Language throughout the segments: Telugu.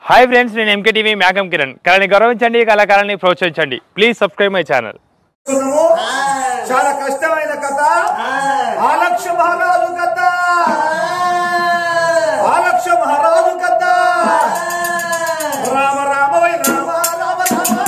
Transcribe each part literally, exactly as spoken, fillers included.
हाई फ्रेंड्स నేను ఎంకే టీవీ మేఘం కిరణ్ కళని గౌరవించండి కళాకారుల్ని ప్రోత్సహించండి ప్లీజ్ సబ్స్క్రైబ్ మై ఛానల్ చాలా కష్టమైన కథ ఆలక్ష మహారాజు కథ ఆలక్ష మహారాజు కథ రామ రామ వై రామ రామ రామ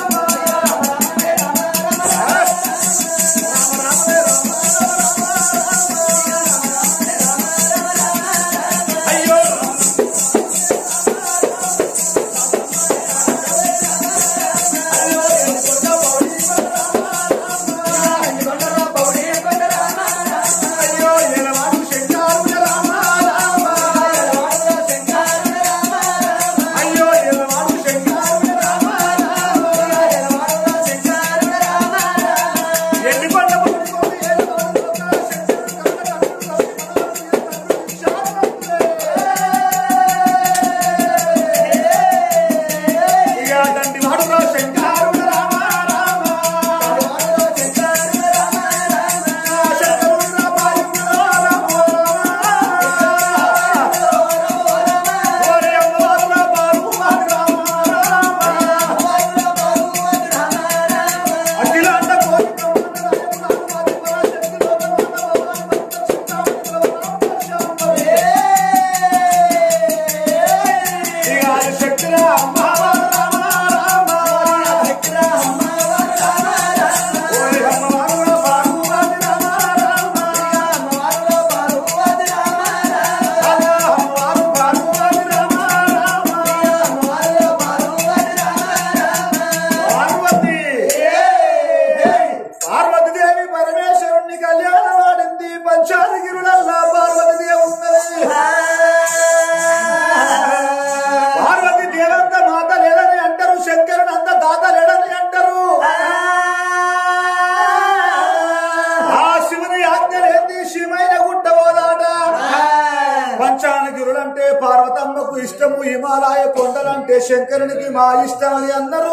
పార్వతమ్మకు ఇష్టము హిమాలయ కొండలంటే శంకరునికి మా ఇష్టం అని అన్నారు.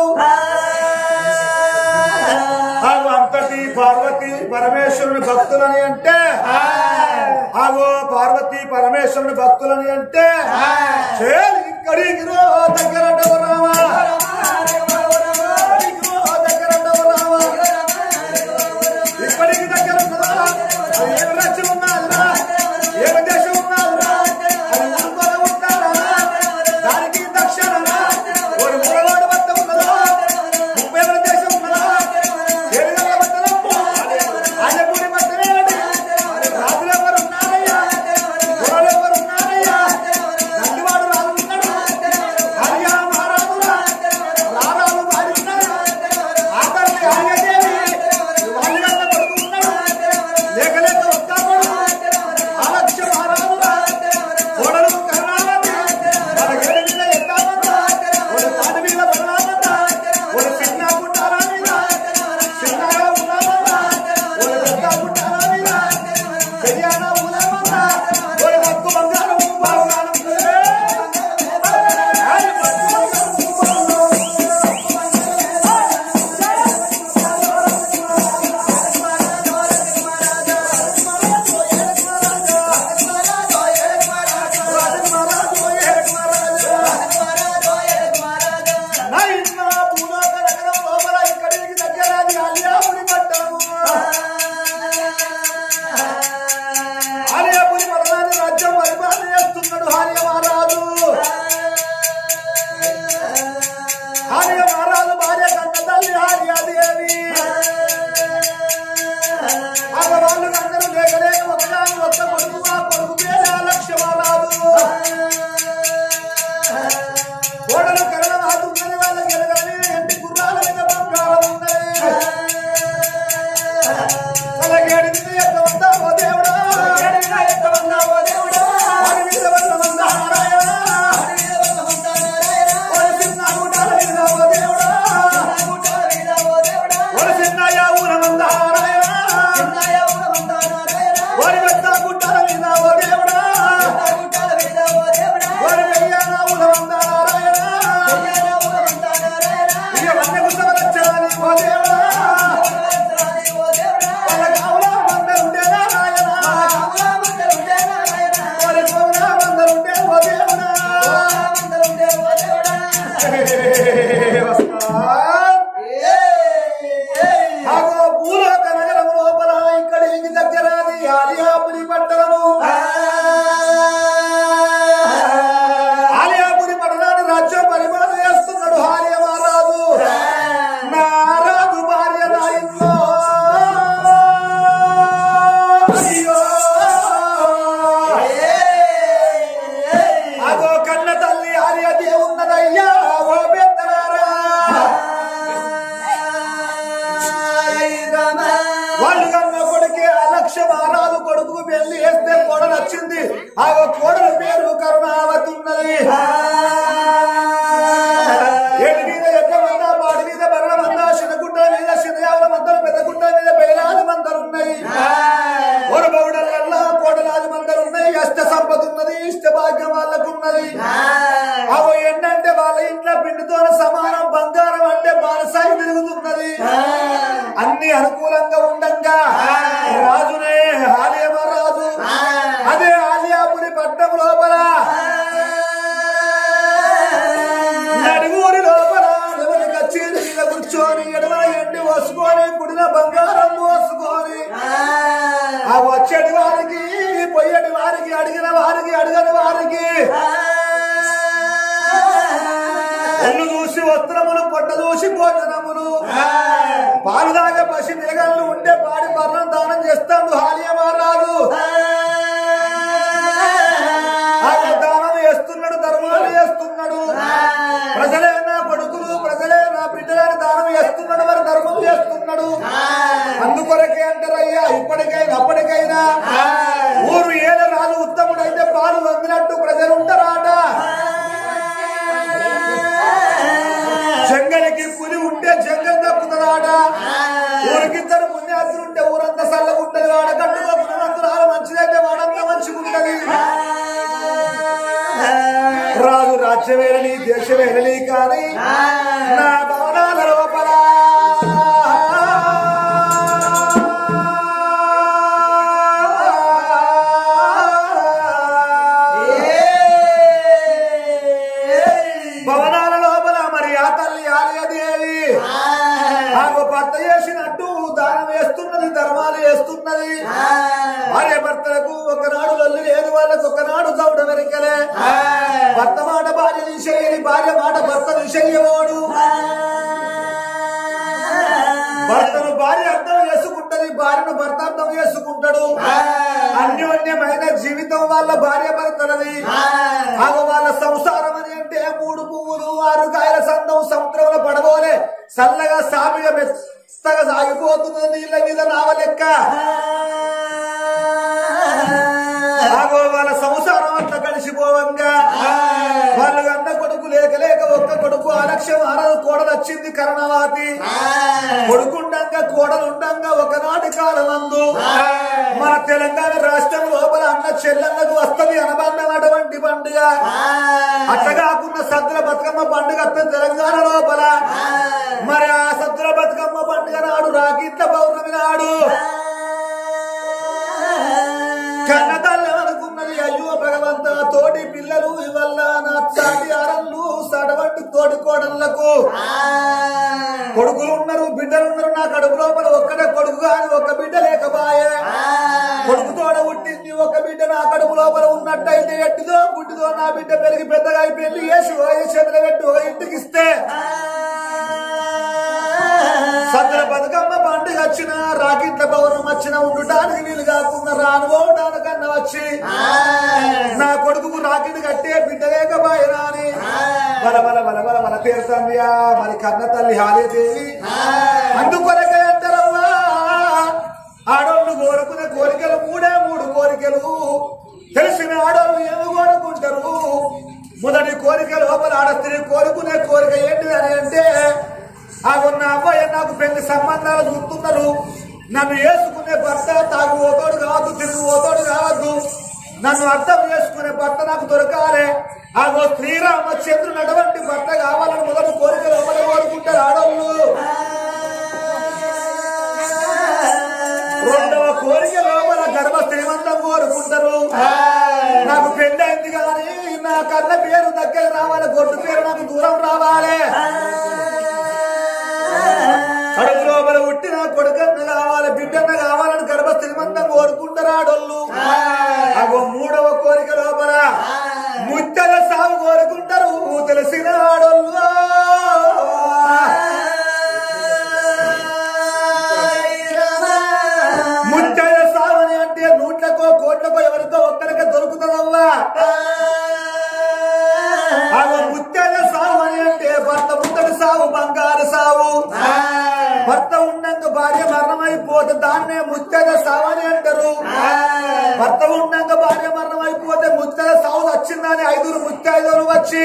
అంతటి పార్వతి పరమేశ్వరుని భక్తులని అంటే ఆగో పార్వతి పరమేశ్వరుని భక్తులని అంటే ఇక్కడికి దగ్గర ఇప్పటికి దగ్గర ఏమి రాజ్యం ఉన్నదా ఏమి దేశం ఉన్నదా దానికి దక్షిణ ఒక మూడవాడు వద్ద ఉన్నదా ముప్పై వేల దేశం ఉన్నదా ఏడు వేల బట్టలు ఆయనపూడి బట్టలే రాజులు ఎవరు ఉన్నారయ్యా గుర్రాలు ఎవరు ఉన్నారయ్యా నందివాడు రాజు ఉన్నాడు హరియా మహారాజులా రారాలు వారి ఉన్నారు ఆఖరి ఆర్యదేవి వాళ్ళ వల్ల కొడుకు ఉన్నాడు లేక లేక వస్తాడు ఆలక్ష మహారాజులా కోడలు కరుణావతి వాళ్ళ గేడ మీద ఎత్తామన్నా వాళ్ళ పాట మీద పడరామన్నా వాళ్ళ చిన్న పుట్టాల మీద చిన్నగా ఉన్నామన్నా వాళ్ళ పెద్ద పుట్టాల మీద చెయ్యానా ఉన్నామన్నా వాళ్ళ బతుకు బంగారం బాగున్నాను ఆలయాపురి పట్టణాన్ని రాజ్యం పరిపాలన చేస్తున్నాడు హార్య మహారాజు. హార్య మహారాజు భార్య కన్న తల్లి హార్యాదేవి ఆడవాళ్ళు అందరూ లేకలేక ఒకదాని ఒక్క కొడుకు ఆ కొడుకు పేరు ఆలక్ష మహారాజు. కోడలు కరణ మాతున్నది వాళ్ళ గెలగని ఎంటి గుర్రాల మీద బంగారం ఉన్నది అలాగేడి మీద ఎంత వస్తావో దేవుడా ఎంత వస్తావో దేవుడా వారి మీద వల్ల వందారాయణ వారి చిన్న గుడ్డల మీద ఓ దేవుడా వారి చిన్నయ్య ఊర వందారాయణ వారి పెద్ద గుడ్డల మీద ఓ దేవుడా వారి వెయ్యాన ఊర వందారాయణ భూలోక నగరం లోపల ఇక్కడికి దగ్గరాది ఆలియాపురి పట్టణము. ఆలియాపురి పట్టణాన్ని రాజ్యం పరిపాలన చేస్తున్నాడు ఆలియా మహారాజు. నా రాజు భార్య రాయిందో అయ్యో అదో కన్న తల్లి ఆలియా దేవున్నదయ్యా ఓ పెద్దనారా. వాళ్ళు కన్న కొడుకే అలక్ష మహారాజు కొడుకు పెళ్లి వేస్తే కోడలు వచ్చింది. ఆ కోడల పేరు కరుణావతి ఉన్నది. ఏటి మీద ఎక్కమన్నా బాడి మీద బర్రమన్నా చిన్నగుడ్డ మీద చిన్నయావుల మందరు పెద్ద గుడ్డ మీద బయలాది మందరు ఉన్నాయి. ఒరబౌడల్లా కోడలాది మందరు ఉన్నాయి. అష్ట సంపద ఉన్నది, ఇష్ట భాగ్యం వాళ్ళకున్నది. అవి ఏంటంటే వాళ్ళ ఇంట్లో పిండితో సమానం బంగారం అంటే బాలసాయి తిరుగుతున్నది. అన్ని అనుకూలంగా ఉండంగా రాజునే ఆలియా మహారాజు అదే ఆలియాపురి పట్టణం లోపల నడుగురి లోపల ఎవరి కచ్చేరి మీద కూర్చొని ఎడమ ఎండి వసుకొని కుడిన బంగారం మోసుకొని ఆ వచ్చేటి వారికి పొయ్యటి వారికి అడిగిన వారికి అడగని వారికి ఒళ్ళు చూసి వస్త్రములు పొట్ట చూసి భోజనములు పాలు దాగే పసి నిలగళ్ళు ఉండే పాడి బర్రెను దానం చేస్తాడు ఆలియా మహారాజు. ఆయన దానం చేస్తున్నాడు, ధర్మాలు చేస్తున్నాడు. ప్రజలే నా కొడుకులు, ప్రజలే నా బిడ్డలని దానం చేస్తున్నాడు, మరి ధర్మం చేస్తున్నాడు. అందుకొరకే అంటారయ్యా ఇప్పటికైనా అప్పటికైనా ఊరు ఏడ రాజు ఉత్తముడైతే పాలు వంగినట్టు ప్రజలు ఉంటారాట. జంగలికి పులి ఉంటే జంగల్ తప్పుతుందాట. ఊరికిద్దరు పుణ్యాసులు ఉంటే ఊరంతా చల్లగుంటది. వాడ కట్టుగా పునరంతురాలు మంచిదైతే వాడంతా మంచిగుంటది. రాజు రాజ్యమేలని దేశమేలని కానీ నా భవనాల లోపల భవనాల లోపల మరి ఆ తల్లి ఆలియాదేవి ఆమె భర్త చేసినట్టు దానం వేస్తున్నది, ధర్మాలు వేస్తున్నది. భార్య భర్తలకు ఒకనాడు లొల్లి లేదు, వాళ్ళకు ఒకనాడు దౌడ వెనకలే. భర్త మాట భార్య నిషేయని, భార్య మాట భర్త నిషేయవాడు. భర్తను భార్య అర్థం చేసుకుంటది, భార్యను భర్త అర్థం చేసుకుంటాడు. అన్యోన్యమైన జీవితం వాళ్ళ భార్య భర్తలది. ఆగ వాళ్ళ సంసారం అని అంటే మూడు పువ్వులు ఆరు కాయల సందం సముద్రంలో పడబోలే చల్లగా సామిగా మెత్తగా సాగిపోతున్నది నీళ్ళ మీద నావ లెక్క. ఆగో వాళ్ళ సంసారం అట్లా కలిసిపోవంగా వాళ్ళు అన్న కొడుకు లేక లేక ఒక్క కొడుకు అలక్ష్యం ఆరదు కోడలు వచ్చింది కరుణావతి. కొడుకుండంగా కోడలుండంగా ఒకనాటి కాలమందు మన తెలంగాణ రాష్ట్రం లోపల అన్న చెల్లెళ్ళకు వస్తుంది అనుబంధం అటువంటి పండుగ. అట్లా కాకుండా సద్దుల బతుకమ్మ పండుగ తెలంగాణ లోపల. మరి ఆ సద్దుల బతుకమ్మ పండుగ నాడు రాకిట్ల పౌర్ణమి నాడు కన్నతల్లి అనుకున్నది అయ్యో భగవంత తోటి పిల్లలు ఇవల్ల నా చాటి అరళ్ళు సడవంటి తోటి కోడళ్లకు కొడుకులు ఉన్నారు, బిడ్డలు ఉన్నారు. నా కడుపు లోపల ఒక్కడే కొడుకు కాని ఒక్క బిడ్డ లేకపాయే. కొడుకు తోడ పుట్టింది ఒక బిడ్డ నా కడుపు లోపల ఉన్నట్టయితే ఎట్టిదో పుట్టిదో నా బిడ్డ పెరిగి పెద్దగా పెళ్లి వేసి చేతులు పెట్టి ఒక ఇంటికి ఇస్తే సద్దుల బతుకమ్మ పండుగ వచ్చిన రాకిట్ల పౌర్ణం వచ్చిన ఉండటానికి వీలు కాకుండా రానుకోవడానికన్నా వచ్చి నా కొడుకు రాకిట్ కట్టే బిడ్డ లేకపోయినా అని బల బల బల బల బల తీరుతుందియా మరి కన్న తల్లి ఆలియాదేవి. అందుకొరకే అంటారమ్మా ఆడోళ్ళు కోరుకునే కోరికలు మూడే మూడు కోరికలు. తెలిసిన ఆడోళ్ళు ఏమి కోరుకుంటారు? మొదటి కోరిక లోపల ఆడ స్త్రీ కోరుకునే కోరిక ఏంటిది అని అంటే ఆ ఉన్న అబ్బాయి నాకు పెళ్లి సంబంధాలు చూస్తున్నారు, నన్ను వేసుకునే భర్త తాగుపోతాడు కావద్దు, తిరిగిపోతాడు కావద్దు, నన్ను అర్థం చేసుకునే భర్త నాకు దొరకాలి. ఆగో శ్రీరామచంద్రుడు అటువంటి భర్త కావాలని మొదటి కోరిక లోపల కోరుకుంటారు ఆడోళ్ళు. రెండవ కోరిక లోపల గర్భ శ్రీమంతం కోరుకుంటారు. నాకు పెళ్లి అయింది కానీ నా కన్న పేరు దగ్గర రావాలి గొడ్డు పేరు నాకు దూరం రావాలి కడుపు లోపల పుట్టిన కొడుకన్న కావాలి బిడ్డన్న కావాలని గర్భ శ్రీమంతం కోరుకుంటారు ఆడోళ్ళు అగో మూడవ కోరిక లోపల ముత్తల సాగు కోరుకుంటారు తెలిసిన ఆడోళ్ళు ముత్తల సావని అంటే నూట్లకో కోట్లకో ఎవరికో ఒక్కరికే దొరుకుతుందవ్వా అగో ముత్తల సావు అని అంటే భర్త ముత్తడి సావు బంగారు సావు భర్త ఉన్నందుకు భార్య మరణమైపోతే దాన్నే ముత్తెద సావు అని అంటారు భర్త ఉన్నందుకు భార్య మరణమైపోతే ముత్తెద సావు వచ్చిందని ఐదుగురు ముత్తైదులు వచ్చి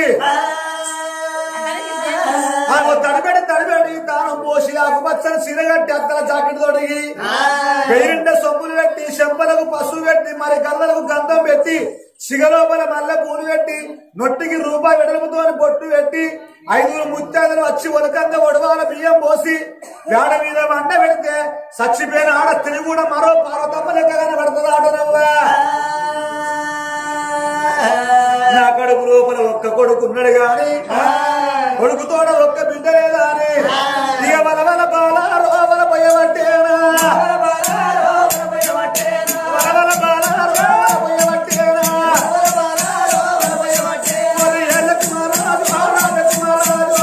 తడిబెడి తడిబెడి తాను పోసి ఆకుపచ్చని సిరగట్టి అత్తల జాకెట్ తొడిగి పెయింట సొమ్ములు పెట్టి చెంపలకు పసుపు పెట్టి మరి గల్లలకు గంధం పెట్టి సిగలోపల మల్లె పూలు పెట్టి నొట్టికి రూపాయి వెడల్పుతో బొట్టు పెట్టి ఐదుగురు ముత్యాదులు వచ్చి ఉలకంగా ఒడవాల బియ్యం పోసి వేడ మీద వండ పెడితే సచ్చిపోయిన ఆడ తిని కూడా మరో పార్వతమ్మ లెక్కగానే పడుతుంది ఆటనవ్వా నా కడుపు లోపల ఒక్క కొడుకున్నాడు గాని కొడుకుతోడ ఒక్క బిడ్డ లేదా అని ఇక వల వల బాలారో వల పోయబట్టేనా వల వల బాలారో పోయబట్టేనా మరి ఎల్లకి మహారాజు రాజకుమారాజు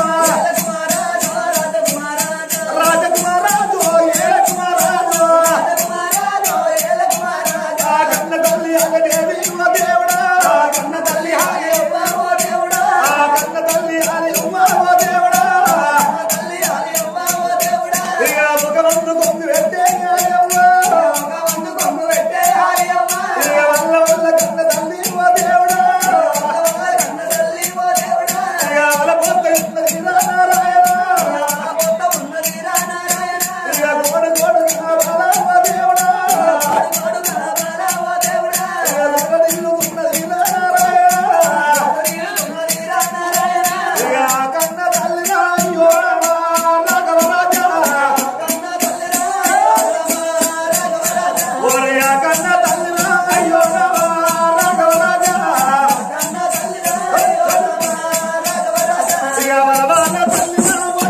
రాజకుమారాజు ఏలకి మహారాజు ఆ కన్న తల్లి అగదేవి దేవుడా కన్న తల్లి హాగే దేవుడా ఆ కన్న తల్లి హాగే దేవుడా ఇక ముఖమందు కొంగు పెట్టే ఇక వల్ల వల్ల కన్న తల్లి దేవుడా ఇక వల పొత్త ఉన్నది నారాయణ ఇక గోడ గోడ దేవుడా ఇక ఉన్నది నారాయణ ఇక కన్న తల్లి రాయో రాఘవ రాజా ఓరియా కన్న తల్లి రాయో రాఘవ రాజా ఇక వలవాన తల్లి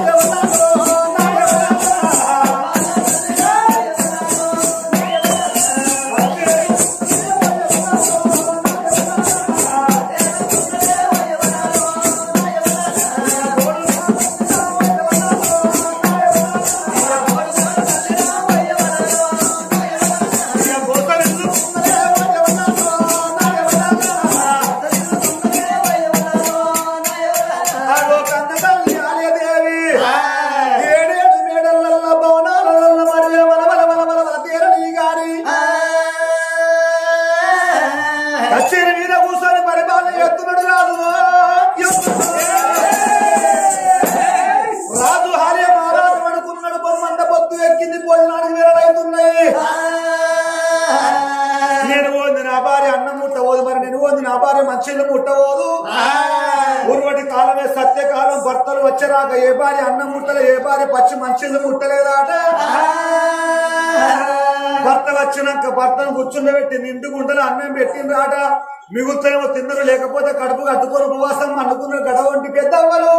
అగో కన్న తల్లి ఆలయదేవి ఏడేడు మేడలల్ల భవనాలల్ల మరియు వల వల వల వల వల తీరని గాని కచేరి మీద కూర్చొని పరిపాలన ఎత్తునడు రాదు రాజు హార్య మహారాజు అనుకున్నాడు బొమ్మంత పొత్తు ఎక్కింది భోజనానికి వేరలవుతున్నాయి నేను పోంది నా భార్య అన్నం ముట్టబోదు మరి నేను పోంది నా భార్య మంచిని ముట్టబోదు ఊర్వటి కాలమే సత్యకాలం భర్తలు వచ్చరాక ఏ భార్య అన్నం ముట్టలే ఏ భార్య పచ్చి మంచిని ముట్టలేదాట భర్త వచ్చినాక భర్తను కూర్చుండబెట్టి నిండు గుండెలు అన్నం పెట్టిండ్రాట మిగులుతేమో తిన్నరు లేకపోతే కడుపు కట్టుకొని ఉపవాసం అనుకున్న గడవంటి పెద్దవ్వలు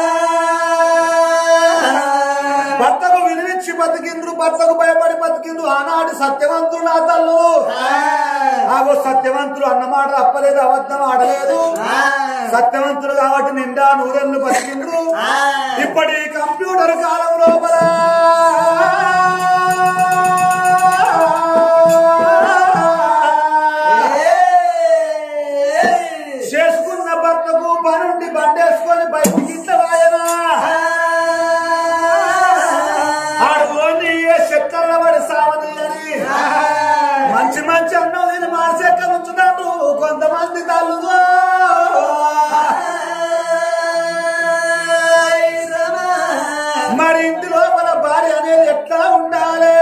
భర్తకు విలువించి బతికిండ్రు భర్తకు భయపడి బతికిండ్రు ఆనాడు సత్యవంతుడు నా తల్లు ఆగో సత్యవంతుడు అన్నమాట తప్పలేదు అబద్ధం ఆడలేదు సత్యవంతుడు కాబట్టి నిండా నూరెళ్ళు బతికిండ్రు ఇప్పటి కంప్యూటర్ కాలం లోపల చేసుకున్న భర్తకు పనుండి బండేసుకొని బయటికి ఇంత వాయనా ఆడుకోని చెక్కర్ల పడి సావని అని మంచి మంచి అన్నం నేను మాసెక్క ఉంచుతాను కొంతమంది తల్లుగా మరి ఇంటి లోపల భార్య అనేది ఎట్లా ఉండాలి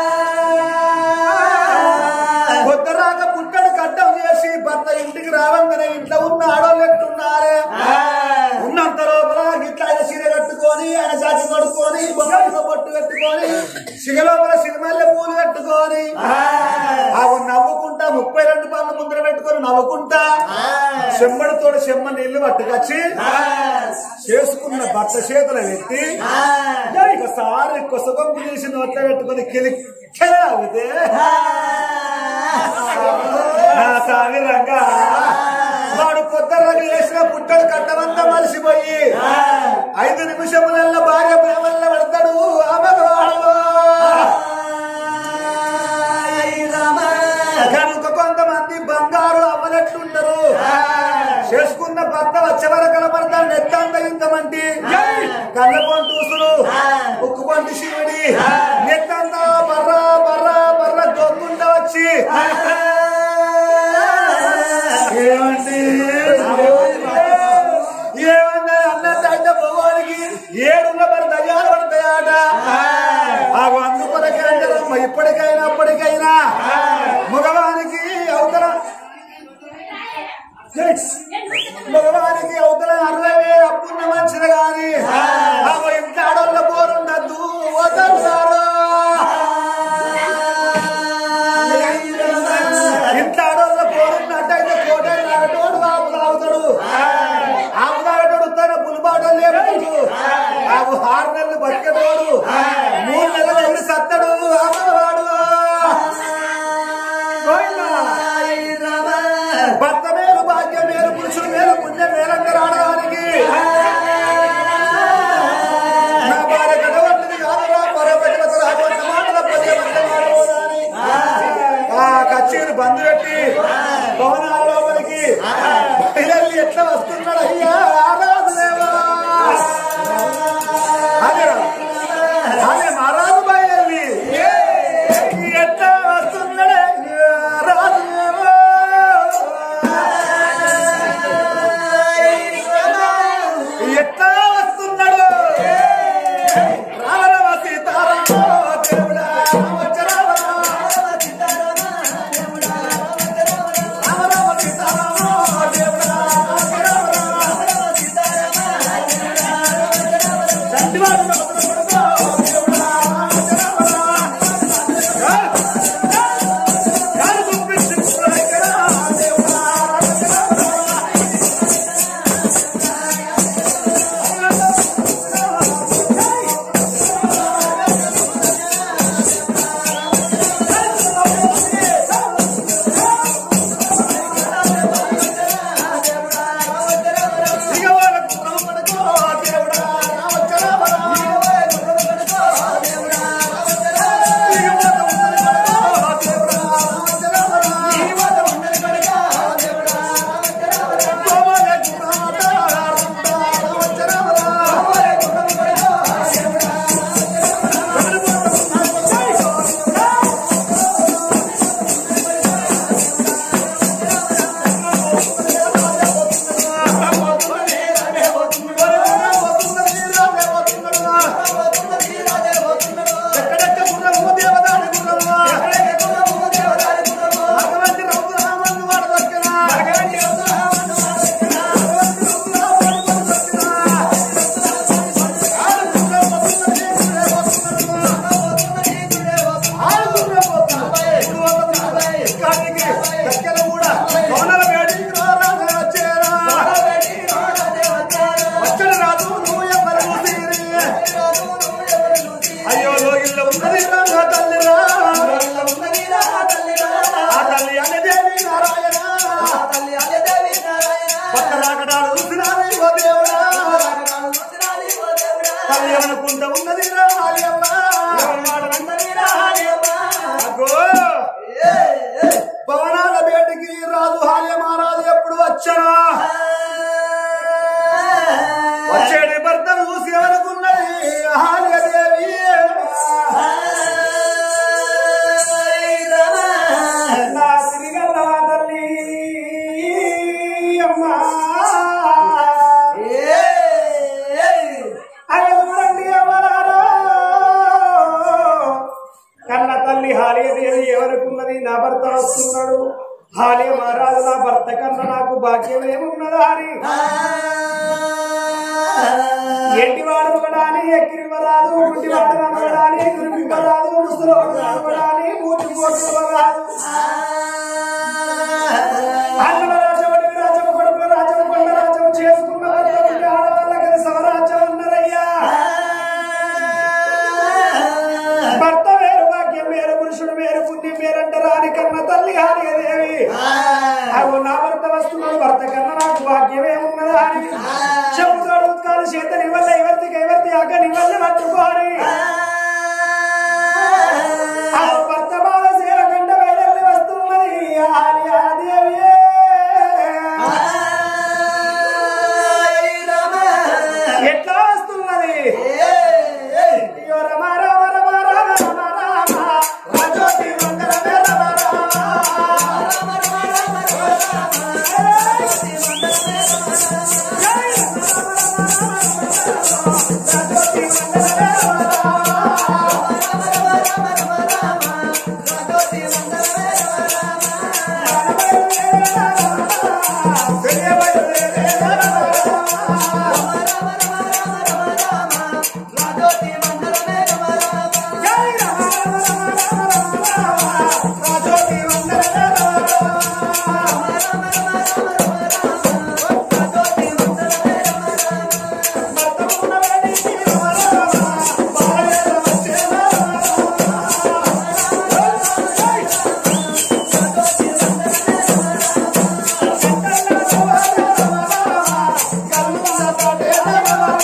కొత్త రాక పుట్టడు కట్టం చేసి భర్త ఇంటికి రావంగానే ఇంట్లో ఉన్న ఆడోళ్ళు ఎట్టున్నారే ఉన్నంత లోపల గిట్లా ఆయన చీర కట్టుకొని ఆయన జాతి కట్టుకొని బొమ్మలో పొట్టు కట్టుకొని సిగ లోపల సినిమాల్లో పూలు కట్టుకొని అవి నవ్వుకుంటా ముప్పై రెండు పనులు ముందర పెట్టుకొని నవ్వుకుంటా చెమ్మడితో చెమ్మ నీళ్లు పట్టుకొచ్చి చేసుకున్న భర్త చేతులు ఎత్తి ఒకసారి కొసగొంపు చేసి నోట్ల పెట్టుకుని కిలిక్కితే నా సామి రంగా వాడు కొత్త రంగు వేసిన పుట్టడు కట్టమంతా మలిసిపోయి ఐదు నిమిషముల భార్య ప్రేమల్లో పడతాడు ఆ భగవాడు. కనుక కొంతమంది బంగారు అవ్వనట్లుంటారు. చేసుకున్న భర్త వచ్చే వరకు కలపడతాడు నెత్తంత ఇంతమంటి కళ్ళపోని చూసులు ఉక్కుపంటి శివుడి నెత్తంత బర్ర బర్ర బర్ర దొంగుంట వచ్చి ఏమండి ఏమన్నా అన్నట్టు భగవానికి ఏడున్న మరి దయ్యాలు పడతాయాట. ఆ అందుకొరకేంటమ్మా ఇప్పటికైనా అప్పటికైనా మగవానికి అవతల మగవానికి అవతల అరవై వేలు అప్పున్న మంచిది గాని ఇంత ఆడోళ్ళ పోరుండద్దు వదలుతారు. ఇంత ఆడోళ్ళ పోరున్నట్టయితే కోటైన ఆటోడు ఆపు తాగుతాడు. ఆపు తాగటోడు తన పులిబాటలు లేపుతాడు. ఆపు ఆరు నెలలు బతికేటోడు మూడు నెలలు ఎగిరి సత్తడు ఆపవాడు. భర్త మేలు భాగ్యం మేలు పురుషుడు మేలు పుణ్యం మేలందరూ ఆడడానికి నా భార్య గడవంటిది కాదురా పరపతివత రాజవంత మాటల పద్య మందమాడని ఆ కచ్చేరు బంధు పెట్టి భవనాల లోపలికి పిల్లల్ని ఎట్లా వస్తున్నాడు అయ్యా ఆరాధదేవా అదే అదే మహారాజు బయలు ఎట్లా వస్తున్నాడు రాజుదేవా ఎట్లా వస్తున్నాడు రామ సీతారామ దేవుడా రామ సీతారామ దేవుడా భవనాల బేటికి రాజు హాల్య మహారాజు ఎప్పుడు వచ్చా వచ్చేది భర్తను చూసి అనుకున్నది హాల్యదేవి నా సిరిగల్ల తల్లి అమ్మా కన్న తల్లి హాల్యదేవి ఎవరుకున్నది నా భర్త వస్తున్నాడు హాల్య మహారాజు నా భర్త కన్నా నాకు భాగ్యం ఏమున్నదా అని ఎట్టివాడు ఒకడాని ఎక్కిరివ్వరాదు గుడ్డివాడు నమ్మడాని దుర్మివ్వరాదు ముసలోడు నమ్మడాని మూతి కోట్లు రాదు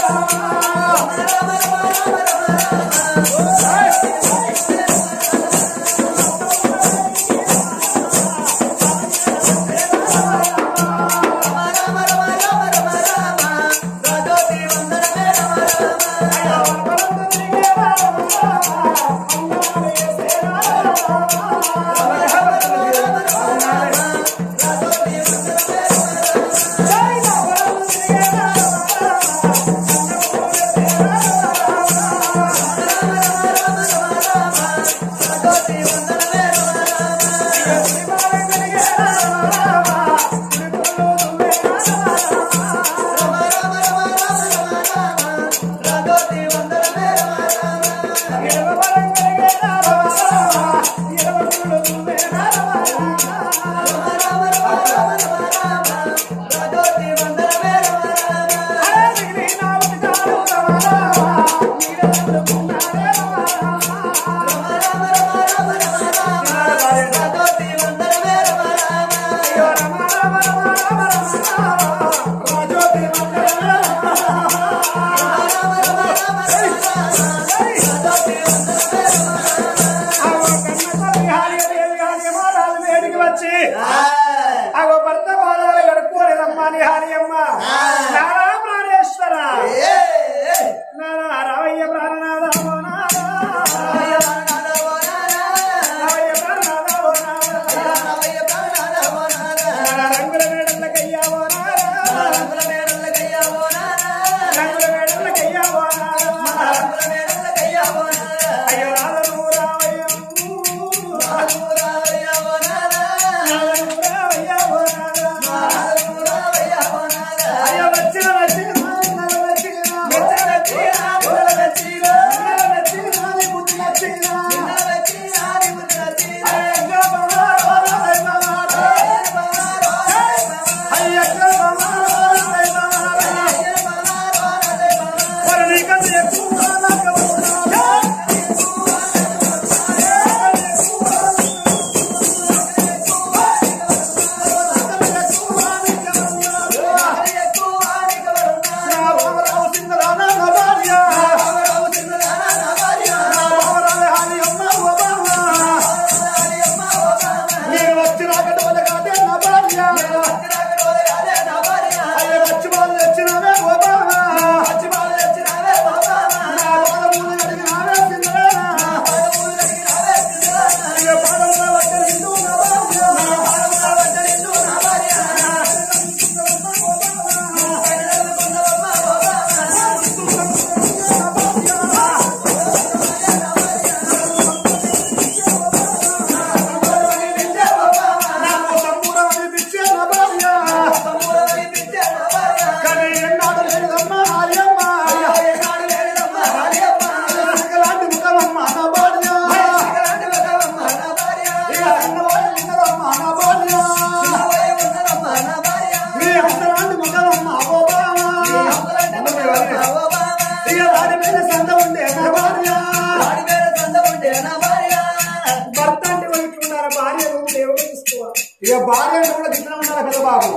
ఇక భార్య కూడా గిట్ల ఉండాలి పెద్ద బాబు.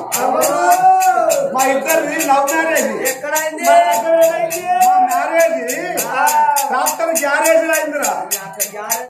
మా ఇద్దరిది లవ్ మ్యారేజ్. ఎక్కడైంది? మ్యారేజ్ రాష్ట్రం గ్యారేజ్ అయిందిరా.